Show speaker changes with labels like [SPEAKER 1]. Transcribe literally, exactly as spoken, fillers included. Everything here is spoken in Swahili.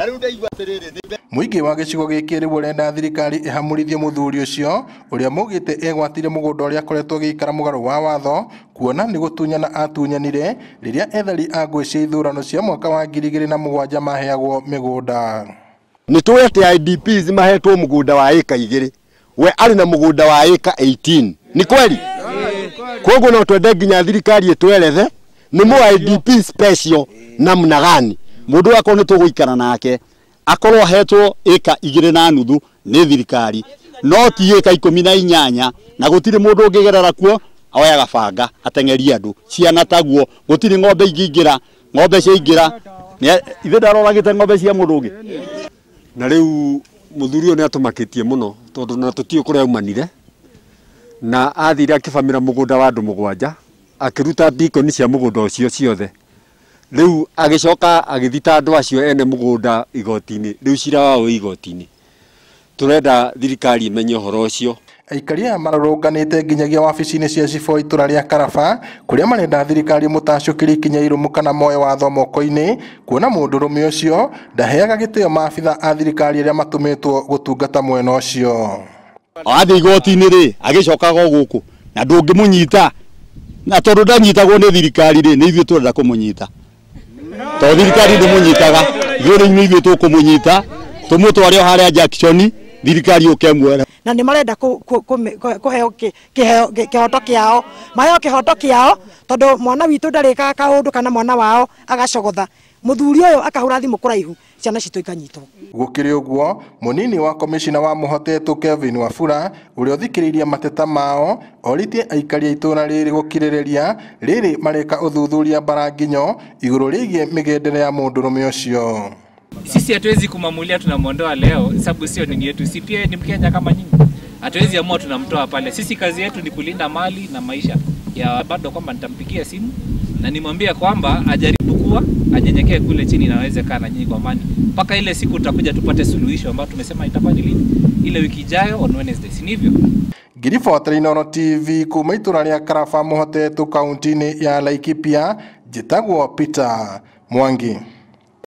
[SPEAKER 1] Muingi wa gicigo giki ri burenda thirikari ihamurithie muthuri ucio uria mugite egwatire mugunda uria akoretwo gikara mugaru wa watho kuona ni gutunyana atunyanire riria ethari a ngui cia ithurano cia mwaka wa ngiri igĩrĩ na mũgwanja maheagwo migunda.
[SPEAKER 2] Nitwe ati I D Ps mahetwo mugunda wa eka igĩrĩ, we ari na mugunda wa eka eighteen. Ni kweli? Koguo no twende nginya thirikari itwerethe ni mu I D P special namna gani mundu wako ni tuguikara nake akorwo hetwo eka igĩrĩ na nuthu ni thirikari no ti eka ikũmi na inyanya na gutire mundu ungigerera kuo oya gabanga ateng'eria andu ciana taguo gutire ng'ombe ingĩingira ng'ombe cia ingira ithe ndaroragite ng'ombe cia mundu ungi
[SPEAKER 3] na riu muthuri uyu ni atumakitie muno tondu na tutiu kuria umanire na athire akifamira mugunda wa andu mugwanja akiruta bikoni cia mugunda ucio ciothe riu agicoka agithita andu acio ene mugunda igoti-ini riu cira wao igoti-ini turenda thirikari imenye horo ucio.
[SPEAKER 1] Aikaria mararũnganĩte nginyagia wabici-inĩ cia cibũ itũra rĩa Karaba kuria marenda thirikari mutacukiri kinya irumu kana moe watho moko-inĩ kuona mũndũrũme ũcio ndaheaga gĩtĩo maabitha a thirikari arĩa matũmĩtwo gũtungata mwena ũcio.
[SPEAKER 2] Athi igoti-inĩ ri agicokaga guku na ndũngĩmũnyita na tondu ndanyitagwo ni thirikari ri ni ithuĩ turenda kũmũnyita to thirikari ndĩmũnyitaga ithuĩ ithuĩ tũkũmũnyita tumũtware harĩa Jackson thirikari ukemwera
[SPEAKER 4] na ni marenda kuheo kihoto kiao maheo kihoto kiao tondu mwana witu ndarikaga kaundu kana mwana wao agacogotha muthuri uyu akahura thimu kuraihu ciana citu ikanyitwo.
[SPEAKER 1] Gukiri uguo munini wa komishina wa muhotetu Kevin Wafula uria uthikiriria mateta mao oritie aikaria itũra riri gukirireria riri mareka uthuthuria Baranginyo iguru rigie migendere ya mundurume ucio.
[SPEAKER 5] Sisi hatuwezi kumamulia tunamuondoa leo sababu sio nini yetu, si pia ni Mkenya kama nyinyi. Hatuwezi amua tunamtoa pale. Sisi kazi yetu ni kulinda mali na maisha ya bado, kwamba nitampigia simu na nimwambie kwamba ajaribu kuwa anyenyekee kule chini na aweze kaa na nyinyi kwa amani mpaka ile siku tutakuja tupate suluhisho ambayo tumesema itakuwa ni lini, ile wiki ijayo on Wednesday, si ndivyo?
[SPEAKER 1] Ngirifuata Inooro T V kuma itũra rĩa Karaba muhotetu kaunti-inĩ ya Laikipia, njĩtagwo Peter Mwangi.